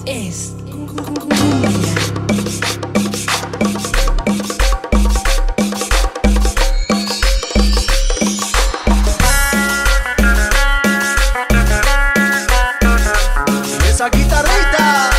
es esa guitarrita.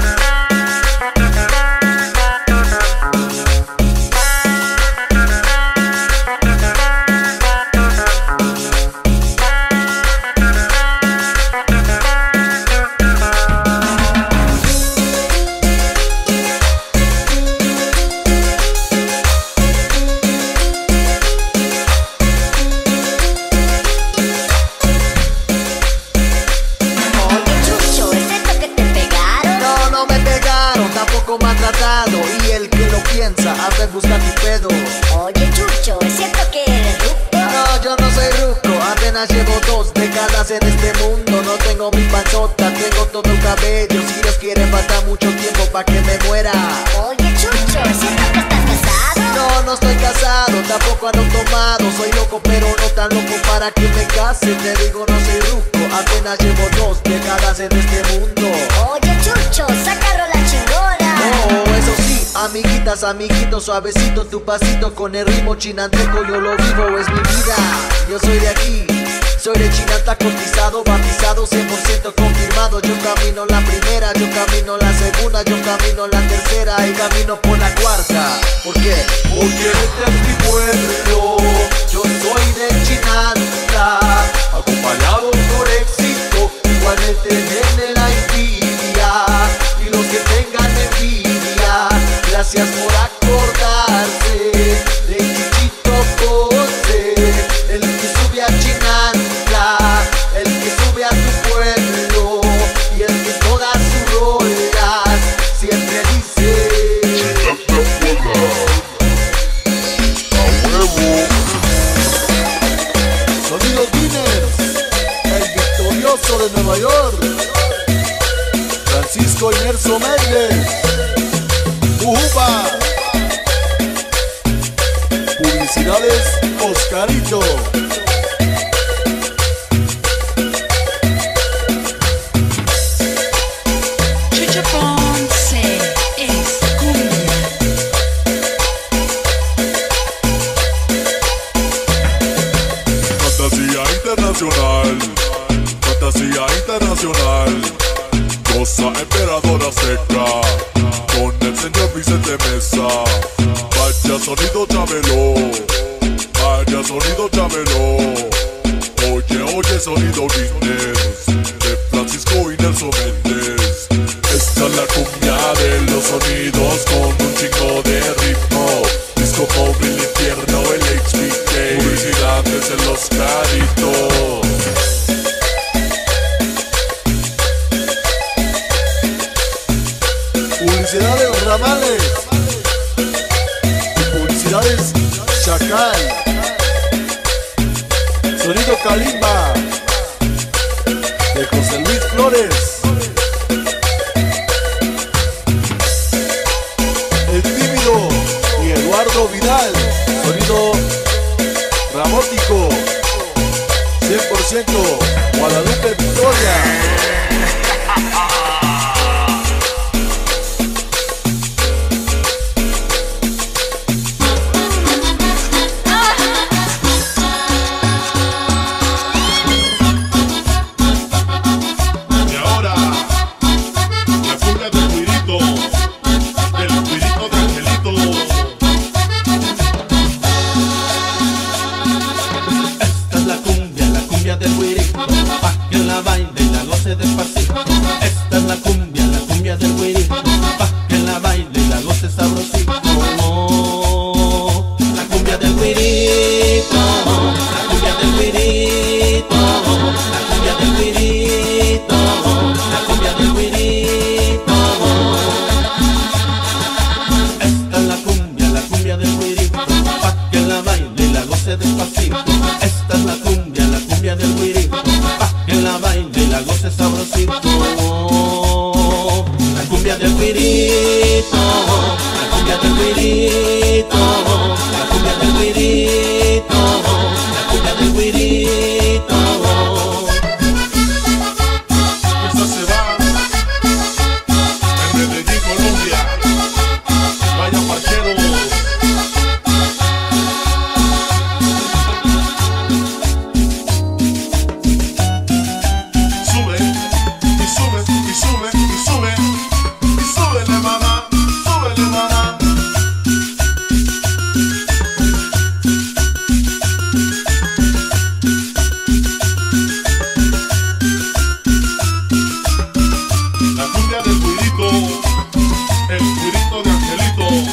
Maltratado y el que lo piensa anda en busca tu pedo. Oye Chucho, ¿es cierto que eres ruco? No, yo no soy ruco, apenas llevo 2 décadas en este mundo. No tengo mi panzota, tengo todo el cabello. Si Dios quiere falta mucho tiempo pa' que me muera. Oye Chucho, ¿es cierto que estás casado? No, no estoy casado, tampoco ando tomado. Soy loco pero no tan loco para que me case. Te digo no soy ruco, apenas llevo 2 décadas en este mundo. Oye Chucho, saca rola chingona. Oh, eso sí, amiguitas, amiguitos, suavecito tu pasito con el ritmo chinanteco, yo lo vivo, es mi vida. Yo soy de aquí, soy de Chinanta, cotizado, bautizado, 100% confirmado. Yo camino la primera, yo camino la segunda, yo camino la tercera y camino por la cuarta. ¿Por qué? Porque este es mi pueblo, yo soy de Chinanta, acompañado por éxito, igualmente viene la envidia y los que tengan envidia, gracias por acordarse de Chichito José, el que sube a Chinantla, el que sube a tu pueblo y el que todas sus rolas siempre dice a huevo. Sonido Guinness, el victorioso de Nueva York, Francisco Inerso Méndez, Ujupa. Publicidades Oscarito. Chucho Ponce es cumbia. Fantasía internacional, fantasía internacional. Cosa emperadora seca, con el señor Vicente Mesa. Vaya sonido Chabelo, vaya sonido Chabelo. Oye, oye sonido Guinness, de Francisco y Nelson Méndez. Esta es la cumbia de los sonidos con un chingo de ritmo. Disco móvil, infierno, el HBK. Publicidades en los caritos. Publicidades Ramales y publicidades Chacal. Sonido Kalimba de José Luis Flores. El Tímido y Eduardo Vidal. Sonido Ramótico 100% Guadalupe Victoria. cumbia del cuirito, el cuirito de Angelito.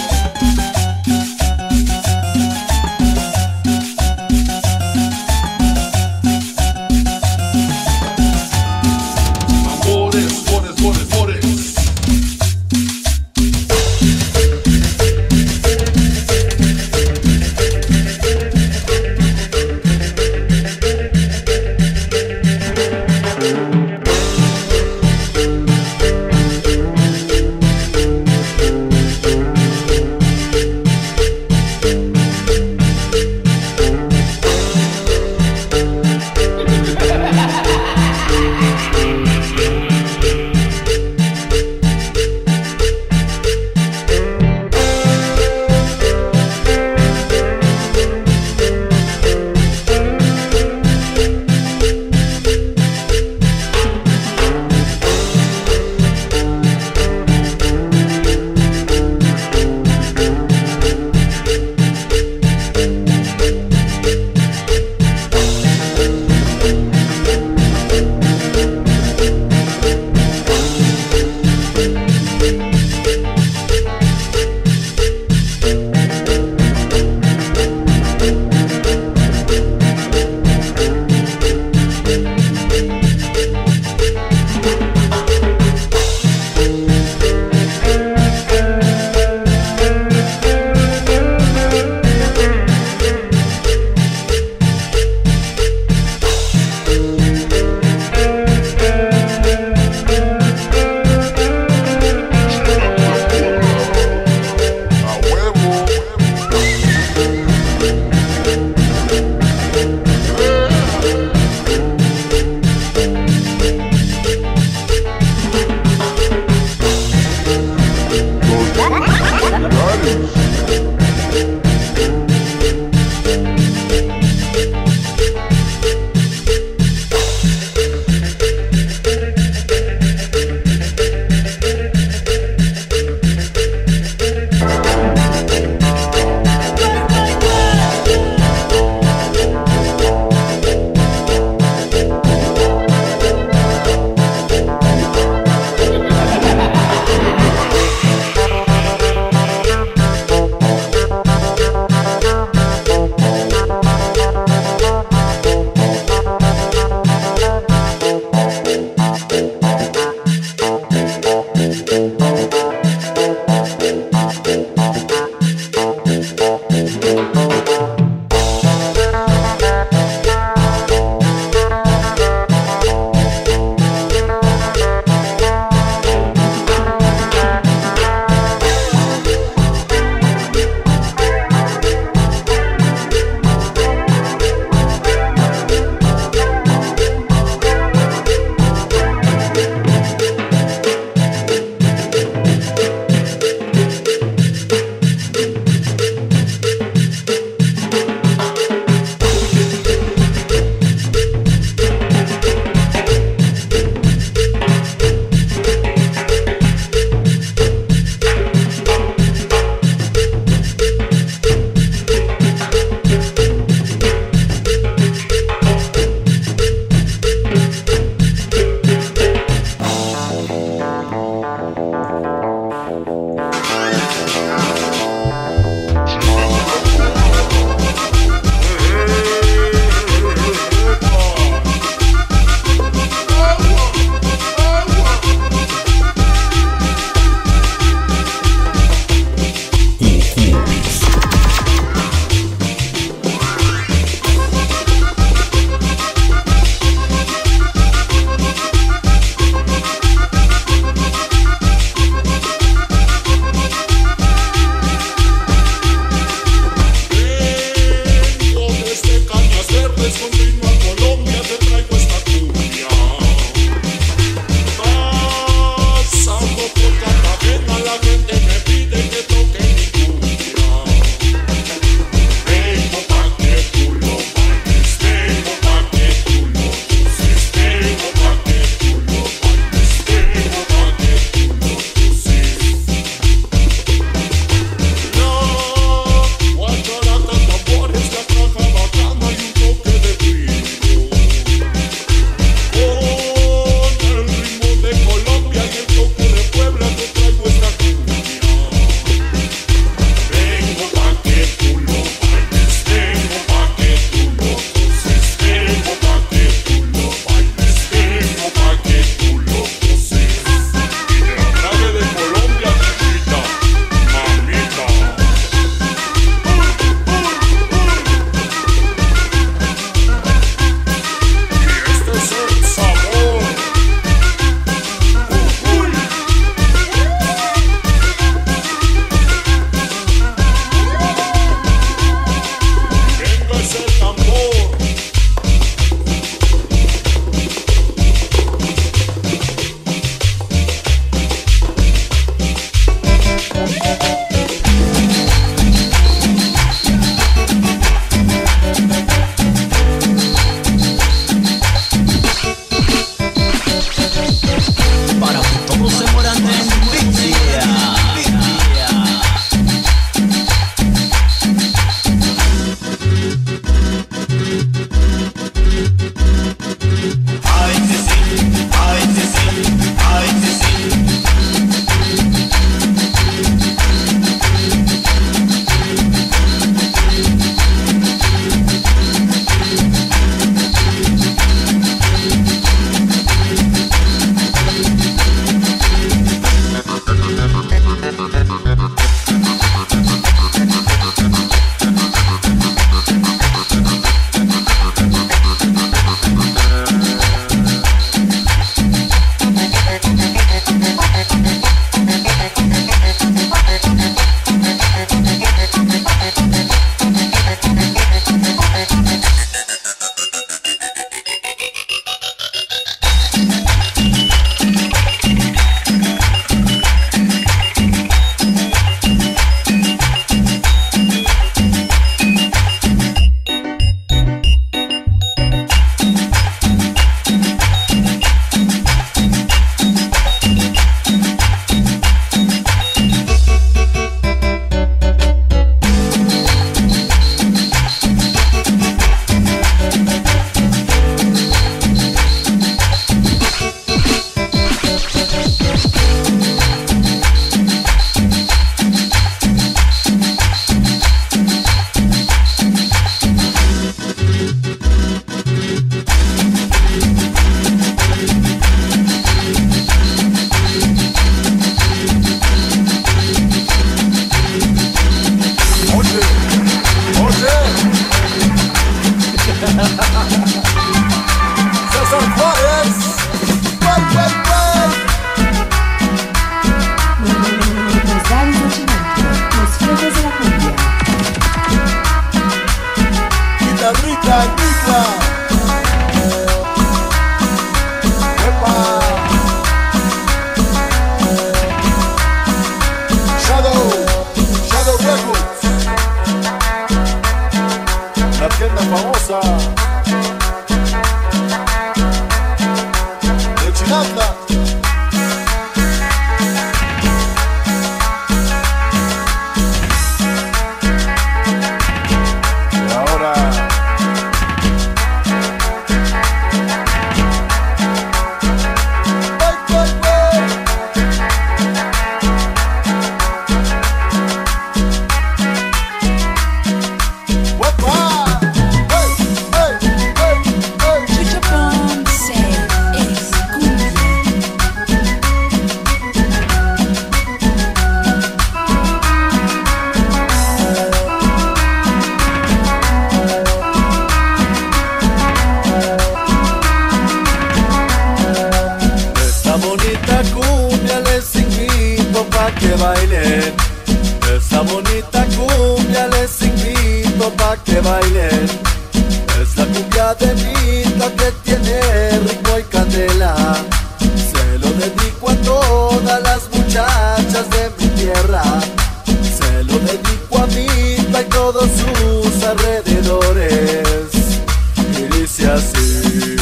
que bailen esta bonita cumbia, les invito pa' que bailen. Es la cumbia de Vita que tiene ritmo y candela. Se lo dedico a todas las muchachas de mi tierra. Se lo dedico a Vita y todos sus alrededores. Y dice así: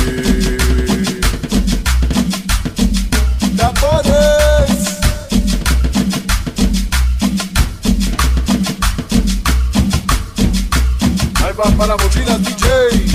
¡Tambores! Ahí va para mochilas DJ.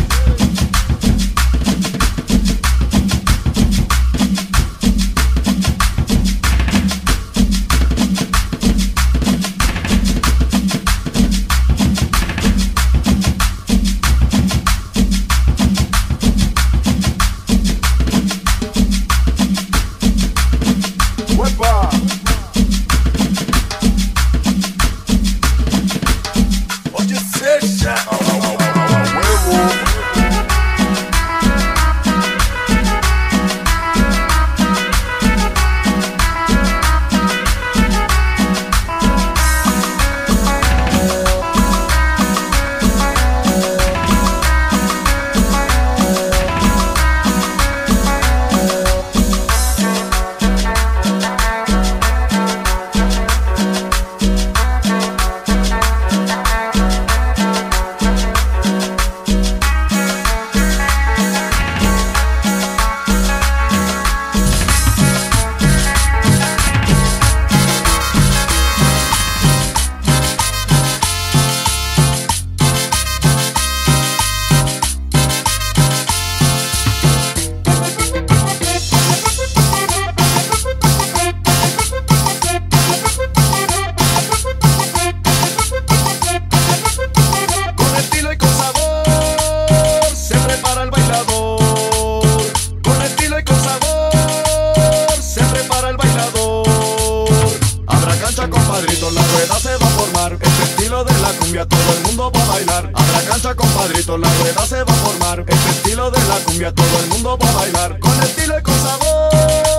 Todo el mundo va a bailar. A la cancha, compadrito, la rueda se va a formar. Este estilo de la cumbia todo el mundo va a bailar. Con estilo y con sabor.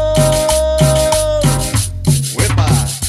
¡Uepa!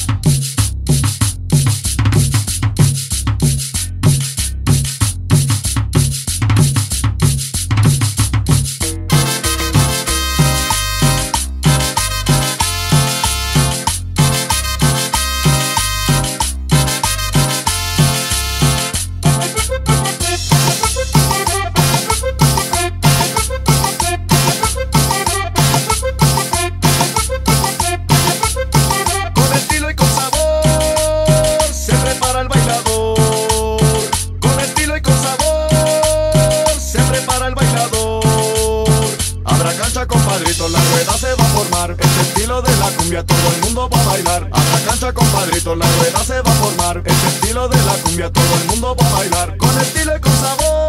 Compadrito, la rueda se va a formar. Este estilo de la cumbia todo el mundo va a bailar. A la cancha, compadrito, la rueda se va a formar. Este estilo de la cumbia todo el mundo va a bailar. Con estilo y con sabor.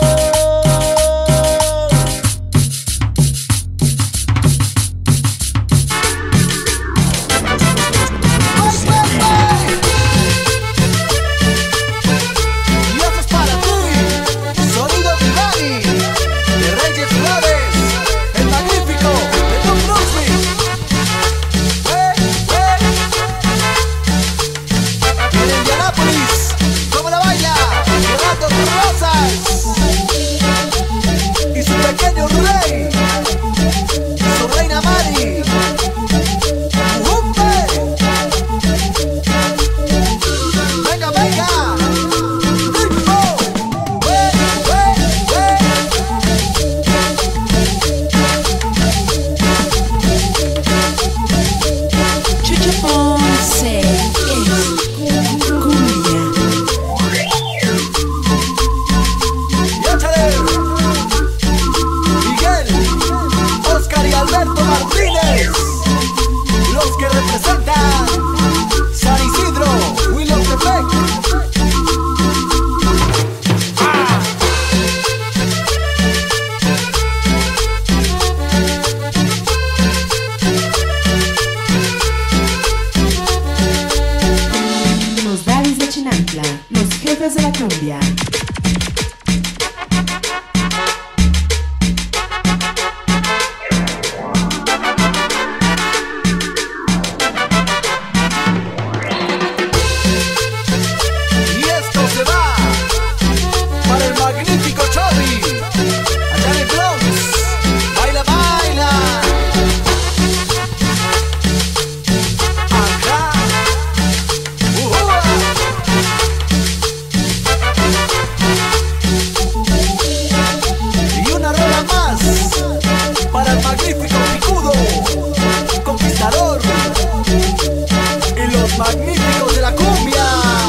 de la cumbia. los magníficos de la cumbia.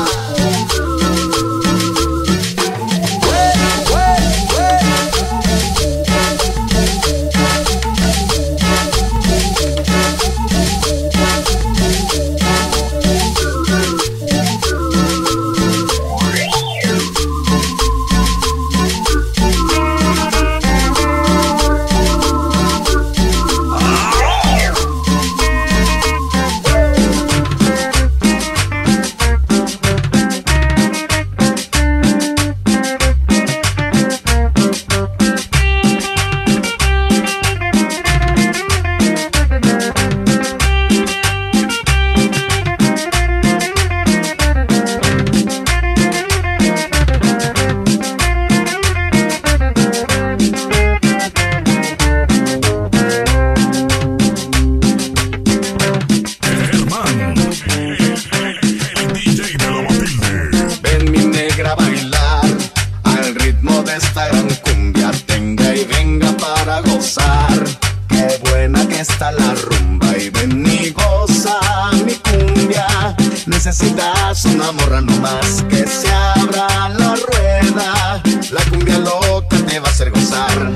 Qué buena que está la rumba y ven y goza mi cumbia. Necesitas una morra nomás que se abra la rueda. La cumbia loca te va a hacer gozar.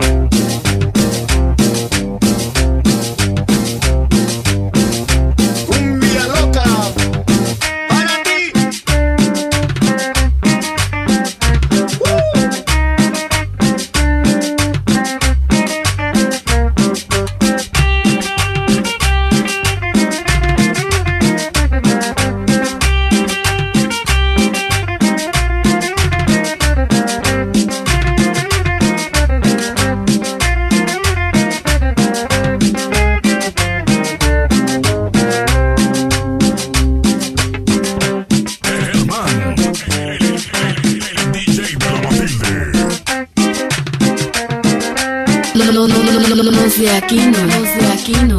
Cumbia loca para ti. Los de aquí no, los de aquí no.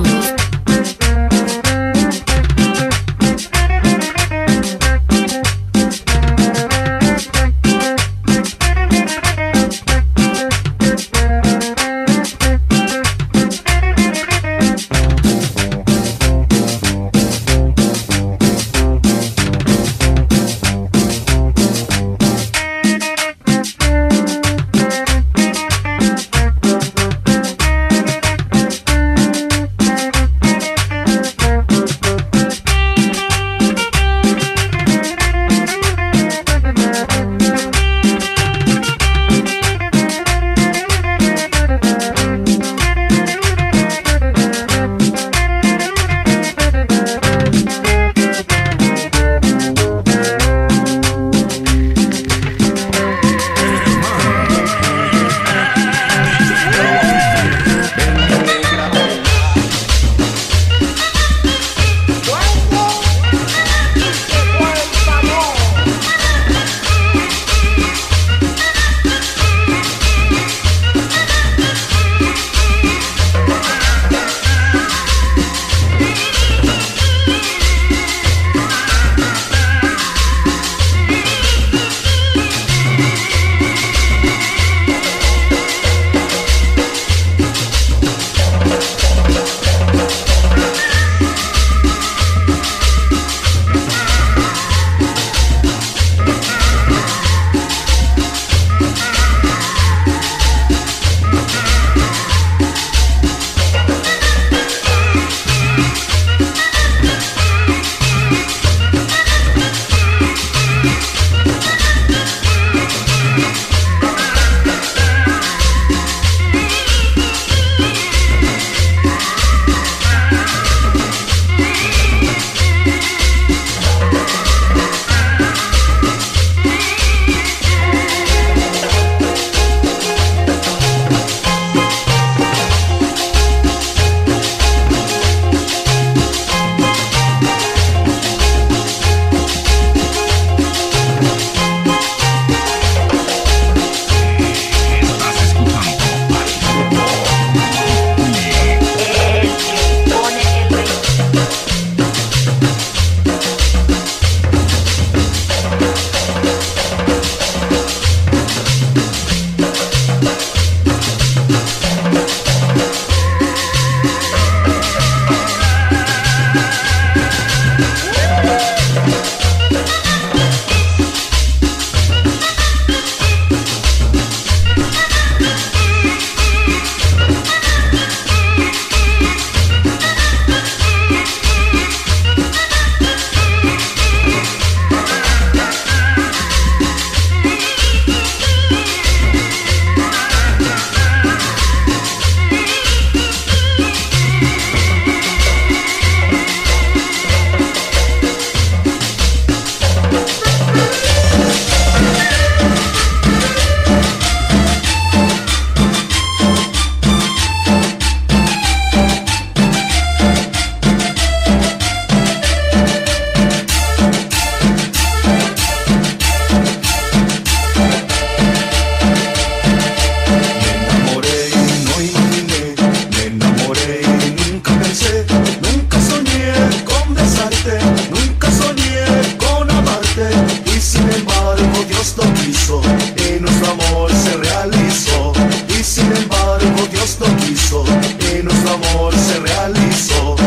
comprenderte, nunca soñé con amarte, y sin embargo Dios lo quiso y nuestro amor se realizó. Y sin embargo Dios lo quiso y nuestro amor se realizó.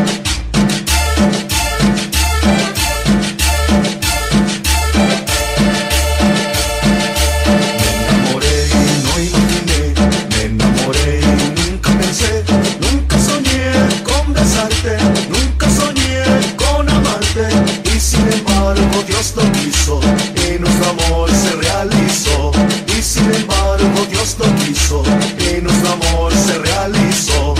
Dios lo quiso y nuestro amor se realizó. Y sin embargo Dios lo quiso y nuestro amor se realizó.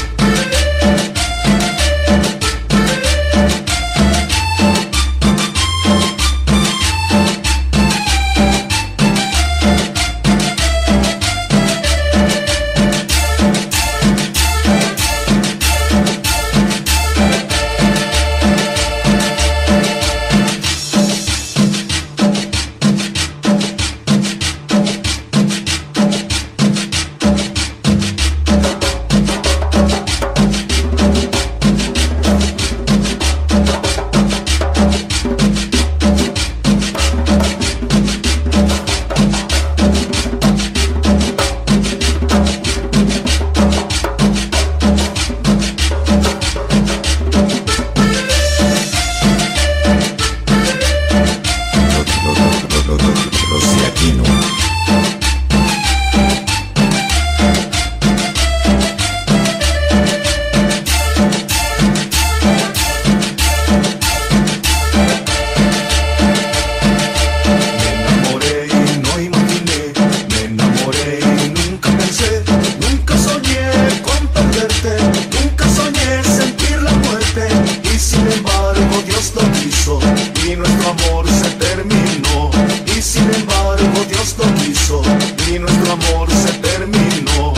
Y nuestro amor se terminó. Y sin embargo Dios lo quiso y nuestro amor se terminó.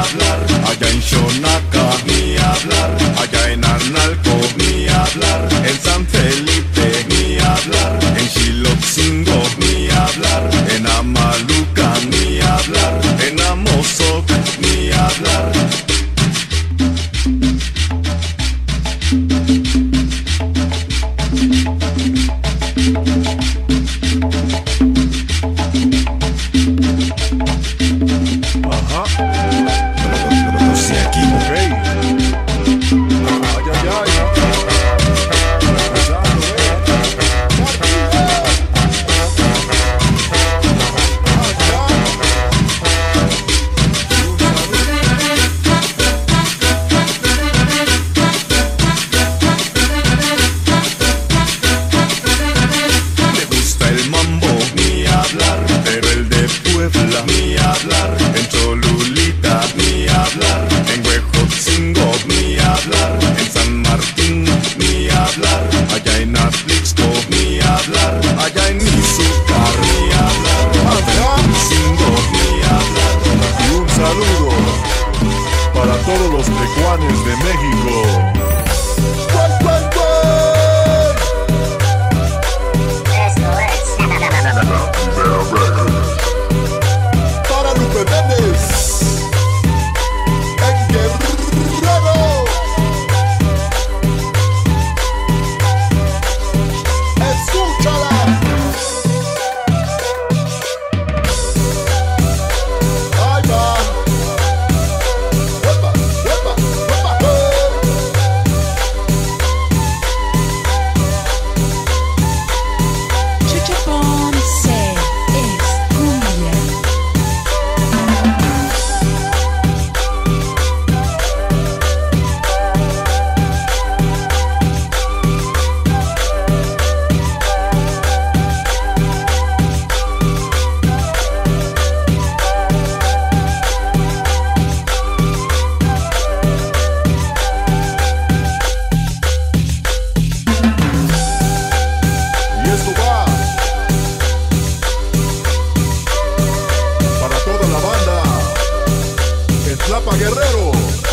hablar. Allá en Xonaca, ni hablar. Allá en Arnalco, ni hablar. En San Felipe, ni hablar. En Xilotzingo, ni hablar. En Amaluca, ni hablar. En Amozoc, ni hablar. Ni hablar, en Cholulita, ni hablar, en Huejotzingo, ni hablar, en San Martín, ni hablar, allá en Atlixco, ni hablar, allá en Izúcar, ni hablar, allá en Huejotzingo, ni hablar. Y un saludo para todos los tecuanes de México. Guerrero.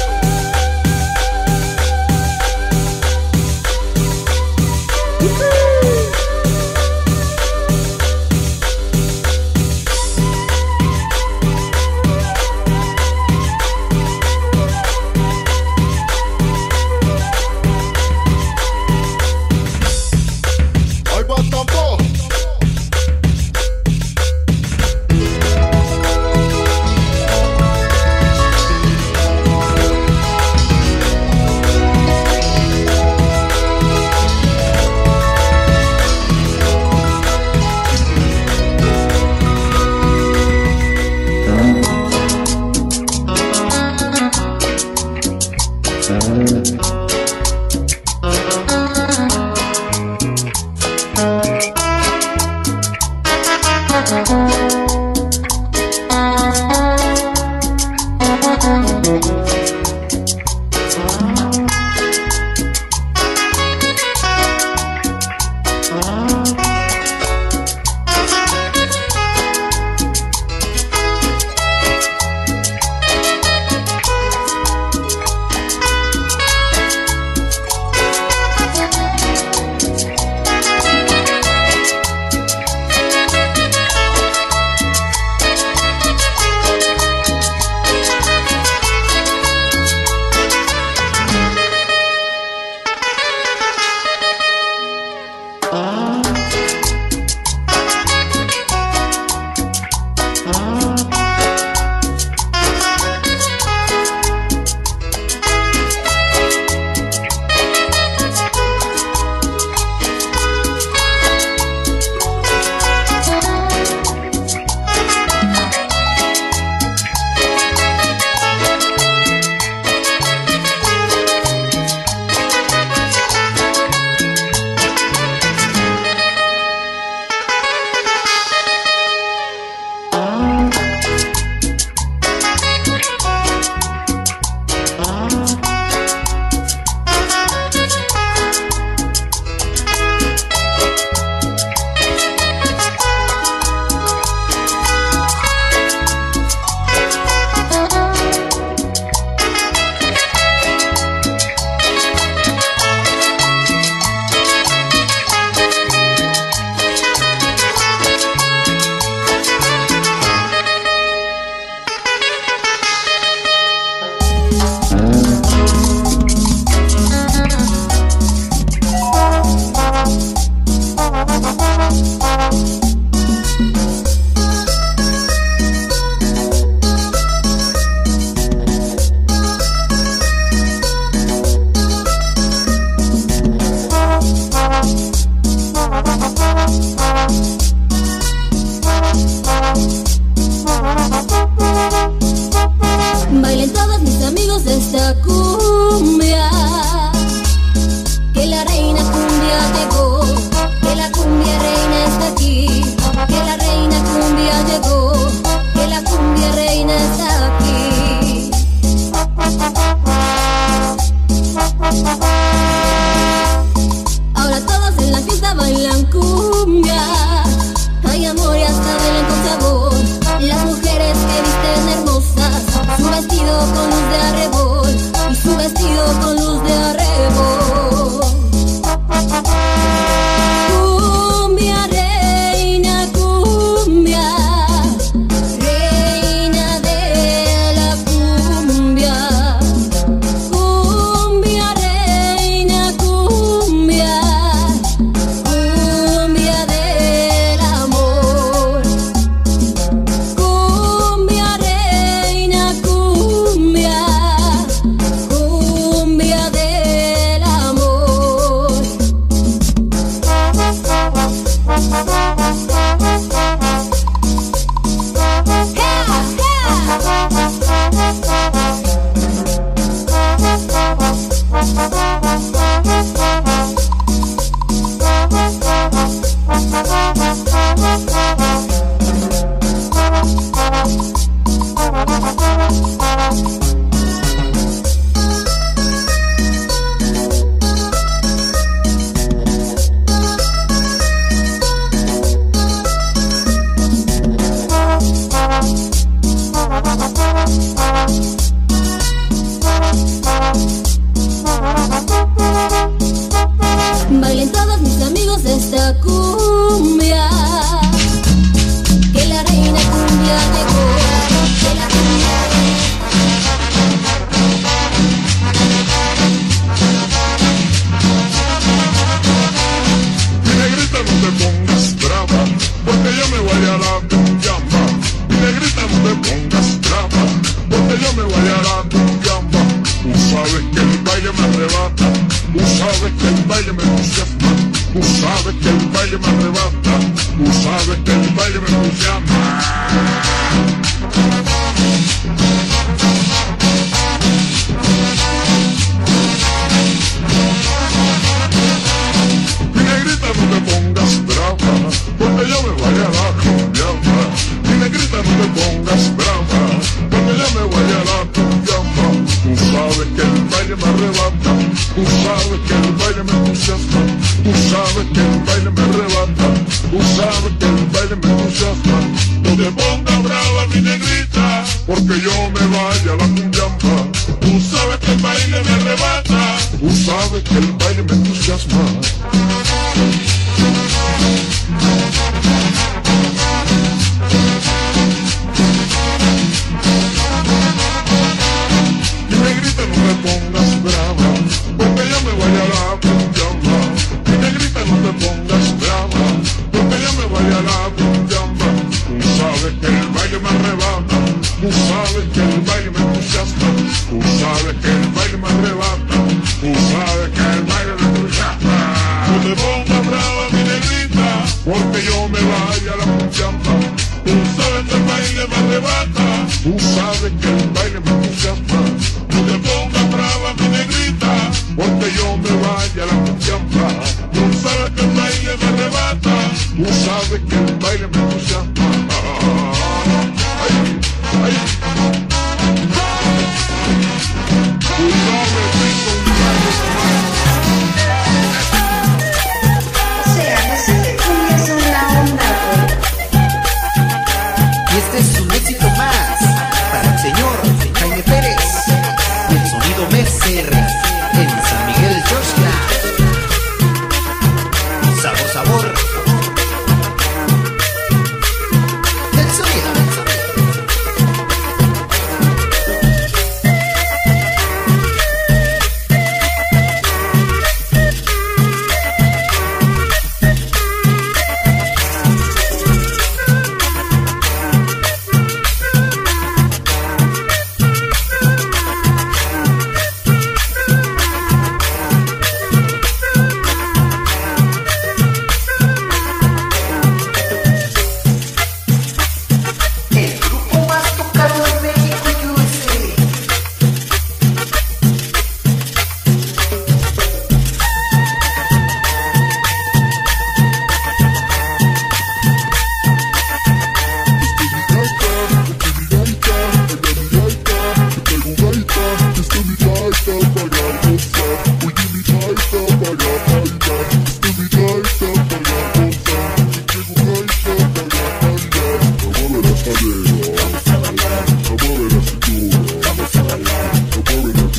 Ahí va tampoco. Bailen todos mis amigos esta cumbia, que la reina cumbia llegó, que la cumbia reina está aquí, que la reina cumbia llegó, que la cumbia reina está aquí. Ahora todos en la fiesta bailan cumbia, hay amor y hasta bailan con sabor. Las mujeres que visten hermosas, su vestido con luz de arrebol y su vestido con luz de arrebol. Cumbia, reina, cumbia, reina de la cumbia. Cumbia, reina, cumbia, cumbia del amor. Cumbia, reina, cumbia, cumbia del amor. Bailen todos mis amigos esta cumbia, que la reina cumbia llegó, que la cumbia Mi negrita, no te pongas brava, porque yo me voy a la cumbiamba. Mi negrita, no te pongas brava, porque yo me voy a la cumbiamba. Tú sabes que el baile me arrebata, tú sabes que el baile me entusiasma, tú sabes que el baile me arrebata, tú sabes que el baile me entusiasma. Mi negrita, no te pongas brava, porque yo me voy a la cumbiamba. Mi negrita, no te pongas brava, porque yo me voy a la cumbiamba. Tú sabes que el baile me arrebata, tú sabes que el baile me entusiasma, tú sabes que el baile me arrebata, tú sabes que el baile me entusiasma. No te pongas brava, mi negrita, porque yo me vaya a la cumbiamba. Tú sabes que el baile me arrebata, tú sabes que el baile me entusiasma. Mi negrita, no me pongas brava, porque yo me voy a la cumbiamba. Mi negrita, no te pongas brava, porque yo me voy a la cumbiamba. Tú sabes que el baile me arrebata, tú sabes que el baile me entusiasma, tú sabes que el baile me arrebata, tú sabes que el baile me entusiasma. No te pongas brava, mi negrita, porque yo me vaya a la cumbiamba. Tú sabes que el baile me arrebata, tú sabes que el baile me entusiasma. No te pongas brava, mi negrita,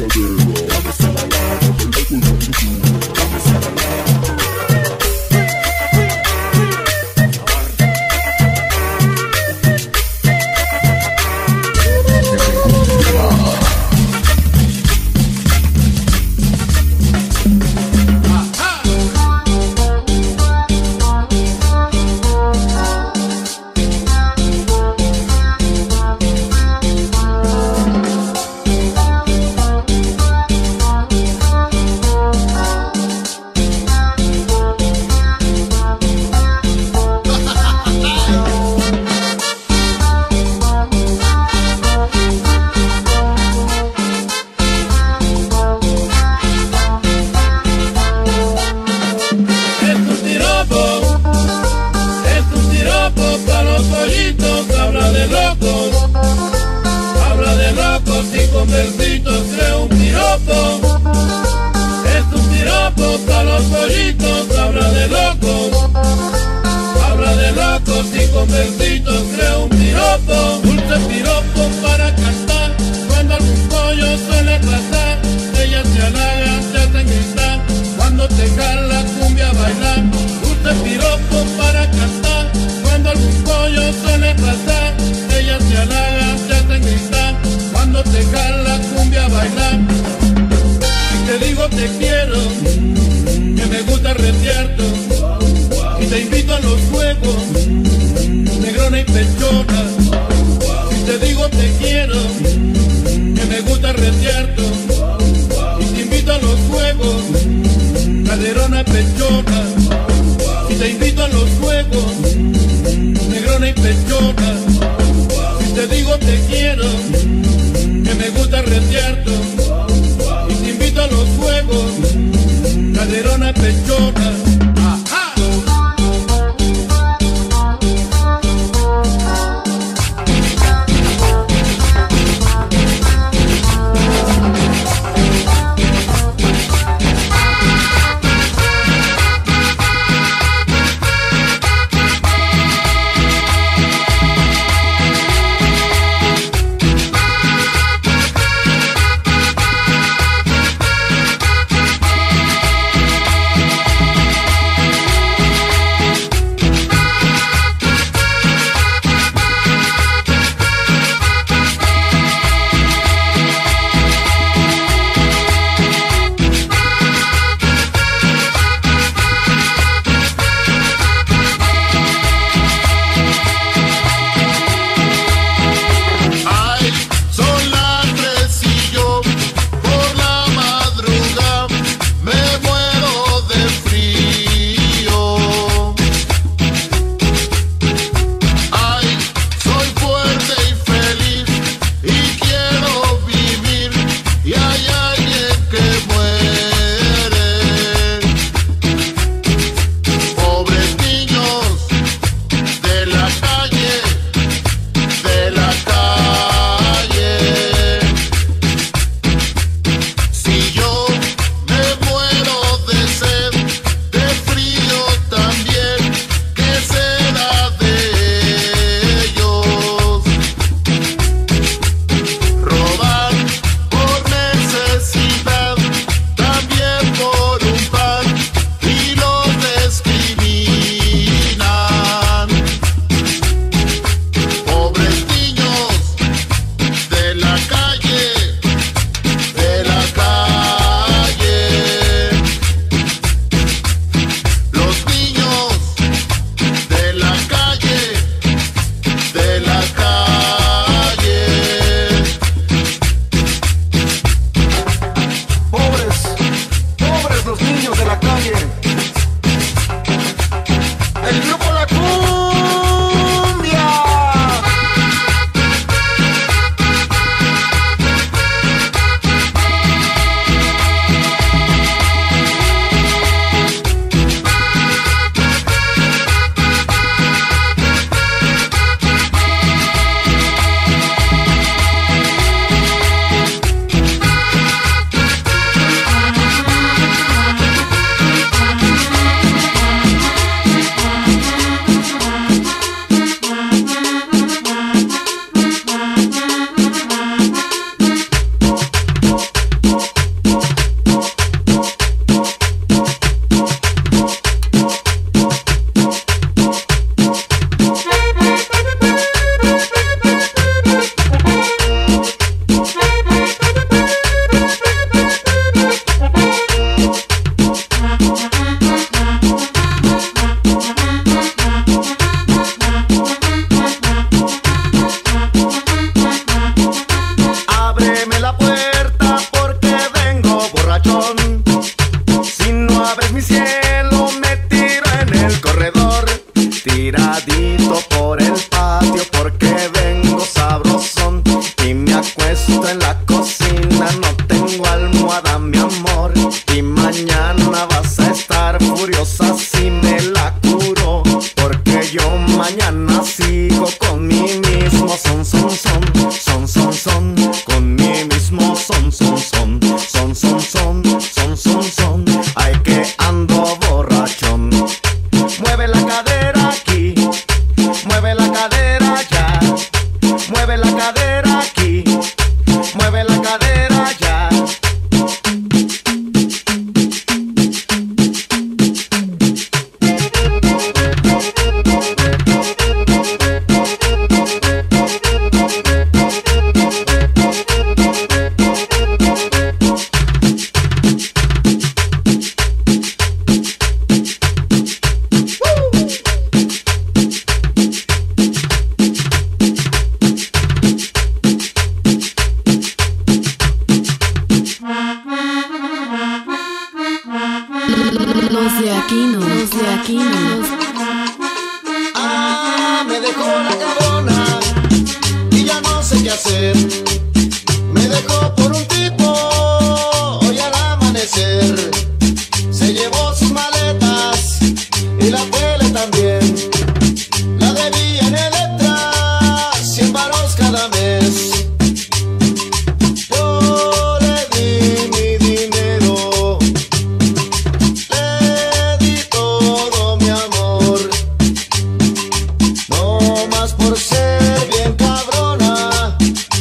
Conversitos, creo un piropo. Es un piropo para los pollitos. Habla de locos y conversitos, creo un piropo. Dulce piropo para cantar cuando algún pollo suele atrasar. Ellas se halagan, se hacen gritar cuando te jala cumbia a bailar. Dulce piropo para cantar cuando algún pollo suele atrasar. Ellas se halagan, se hacen gritar cuando te jala cumbia a bailar. Si te digo te quiero, que me gusta el retiarto, y te invito a los juegos, negrona y pechona. Si te digo te quiero, no tengo almohada, mi amor, y mañana vas a estar furiosa si me la curo, porque yo mañana sigo con mi mismo son, con mi mismo son, ay que ando borrachón. Mueve la cadera aquí, mueve la cadera allá, mueve la cadera aquí, mueve la cadera allá. Los de aquí no. Ah, me dejó la cabrona y ya no sé qué hacer. Me dejó por un tipo hoy al amanecer. Se llevó sus maletas y la tele también. La debía en Electra, 100 varos cada mes. Yo le di mi dinero, le di todo mi amor. No más por ser bien cabrona,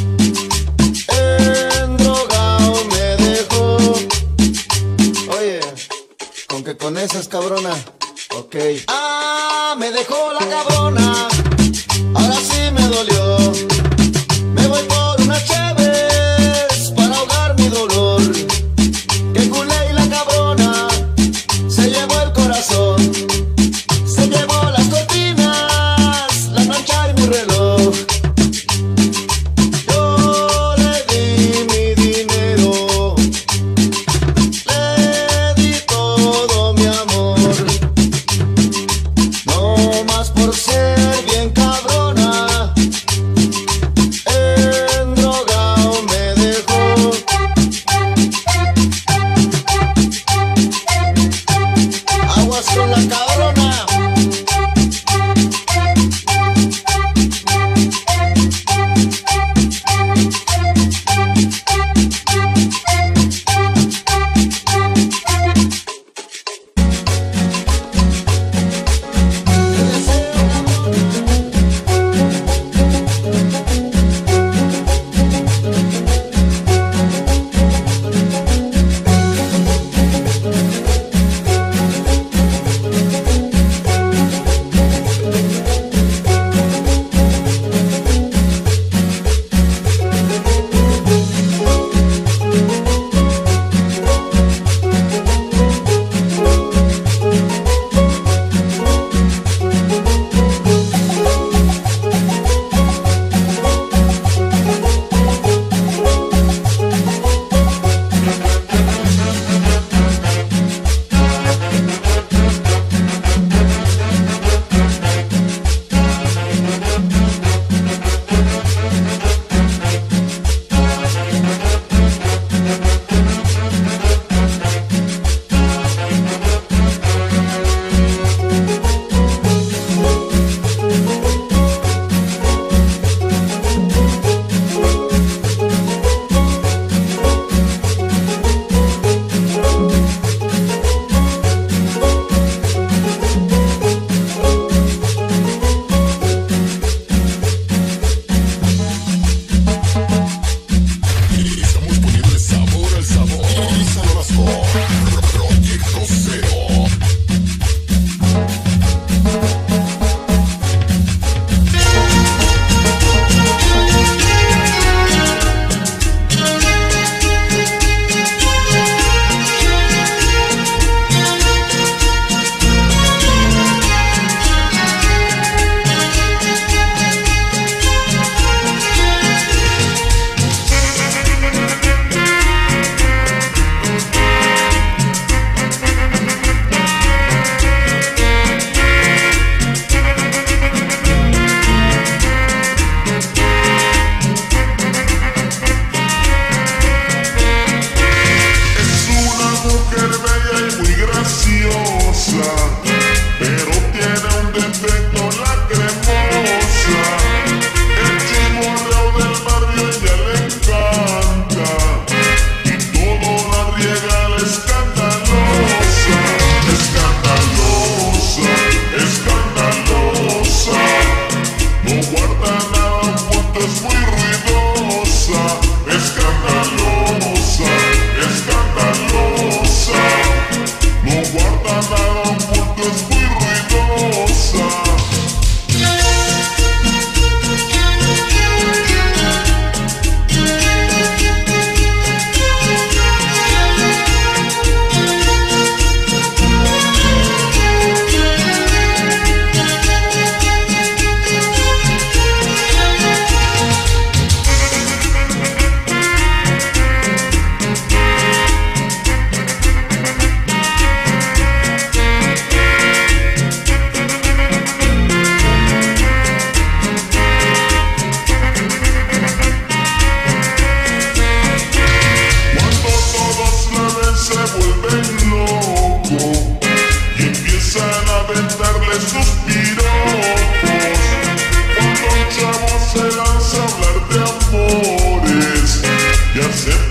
endrogado me dejó. Oye, con que con esa es cabrona, ok. Ah, me dejó la cabrona, ahora sí me dolió. Me voy por unas cheves para ahogar mi dolor. Que culé y la cabrona se llevó el corazón, se llevó las cortinas, la plancha y mi reloj. Yo le di mi dinero, le di todo mi amor. No más por ser bien cabrona,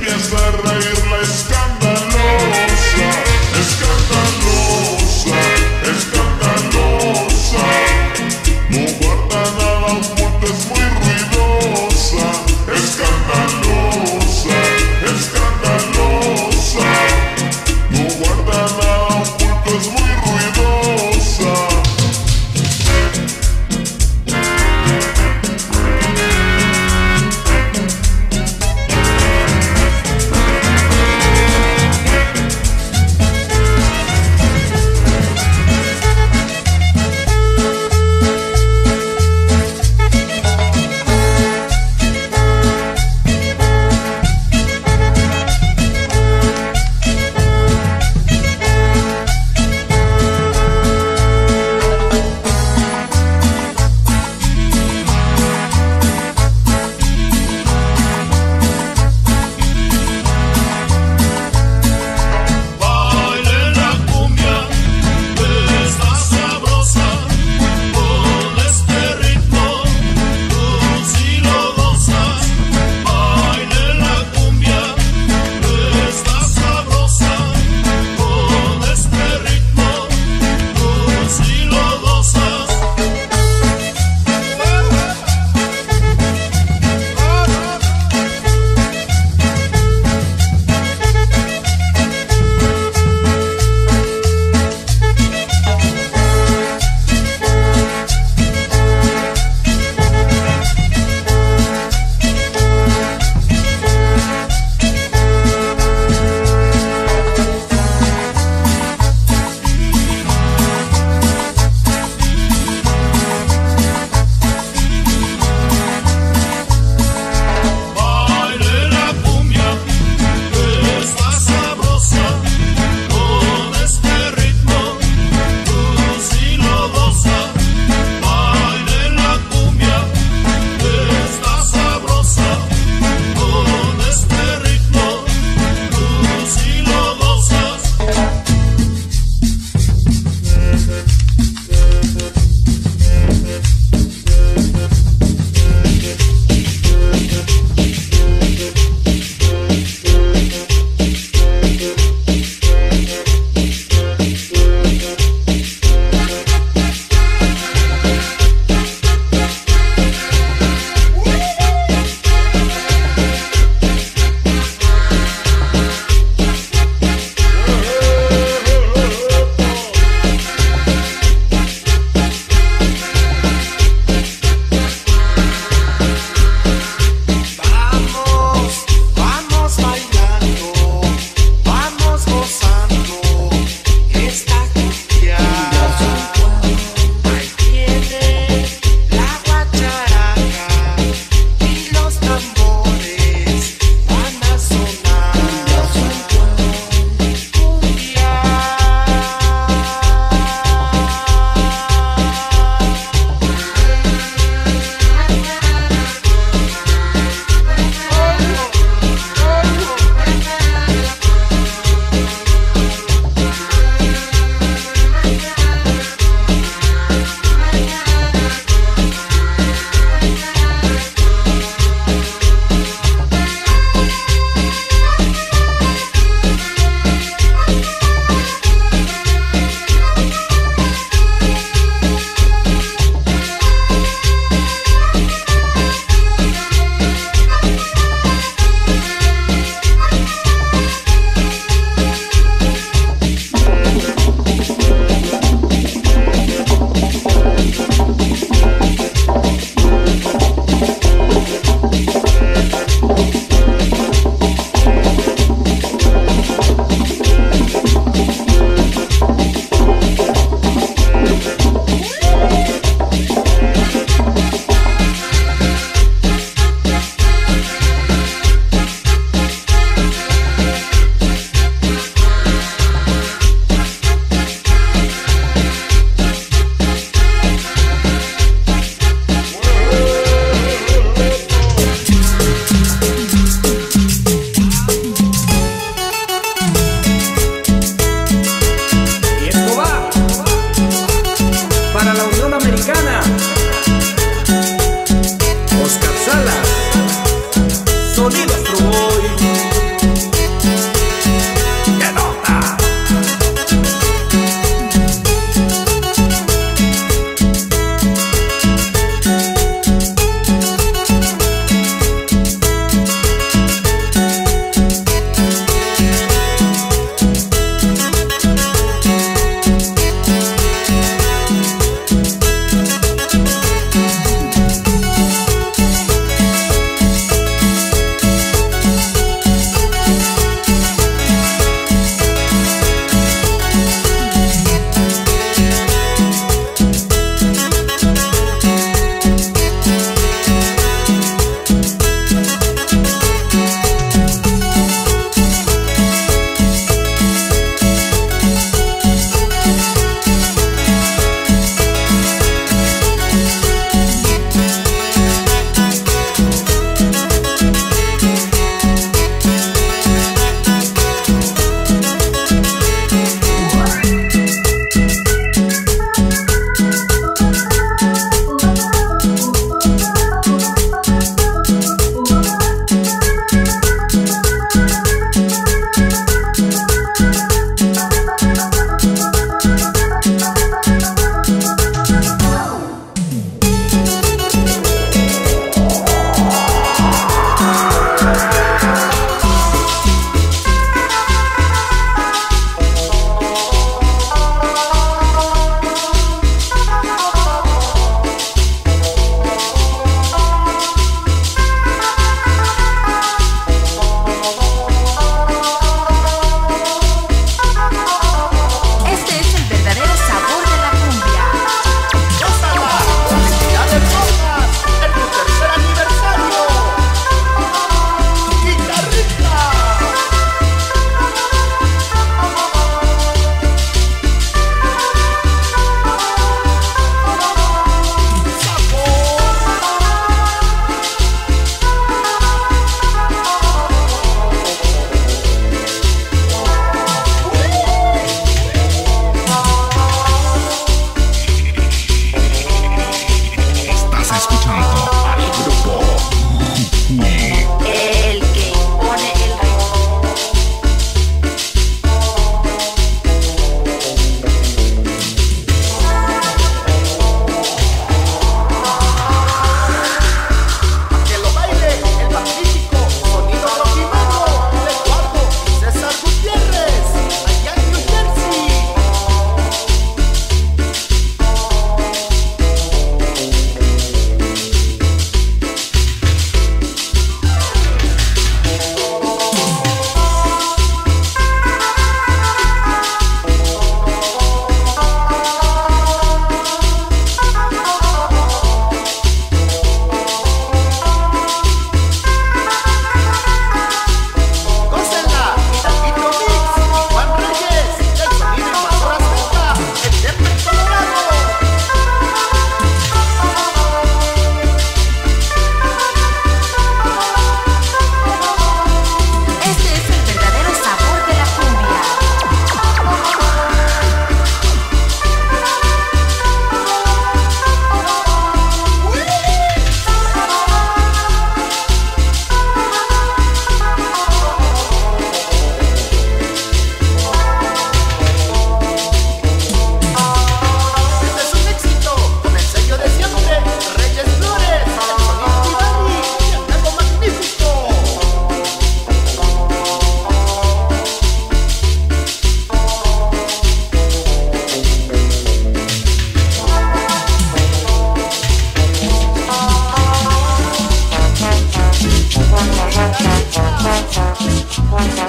hace reír la escandalosa, escandalosa, escandalosa. No guarda nada oculto, es muy ruidosa, escandalosa, escandalosa. No guarda nada oculto, es muy ruidosa.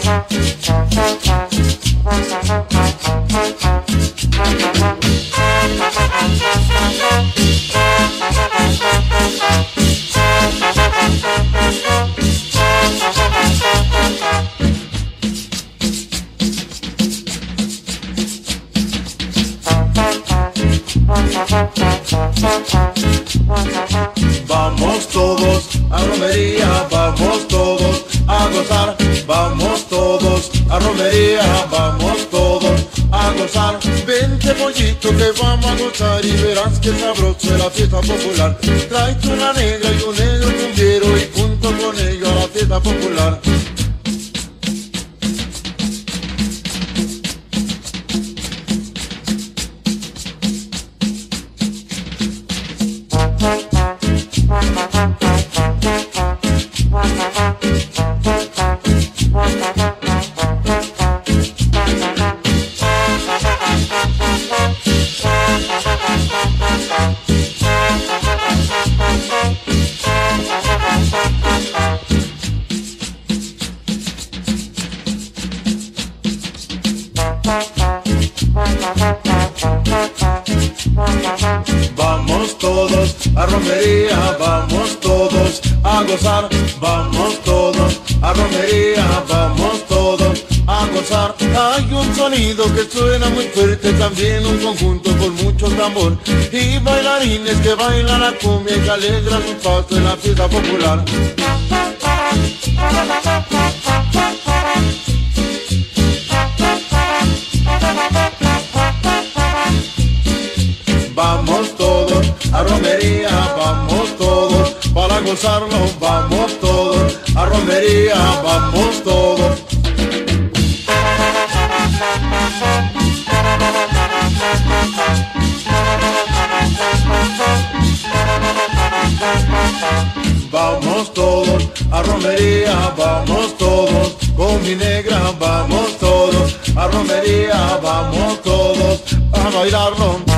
Vamos todos a romería, vamos todos a gozar, vamos todos a romería, vamos todos a gozar. Vente pollito que vamos a gozar y verás que sabroso es la fiesta popular. Tráete una negra y un negro cumbiero y junto con ellos a la fiesta popular. Vamos todos a romería, vamos todos a gozar, vamos todos a romería, vamos todos a gozar. Hay un sonido que suena muy fuerte, también un conjunto con mucho tambor y bailarines que bailan la cumbia y que alegran su paso en la fiesta popular. Vamos todos a romería, vamos todos para gozarlo, vamos todos a romería, vamos todos. Vamos todos a romería, vamos todos con mi negra, vamos todos a romería, vamos todos a bailarlo.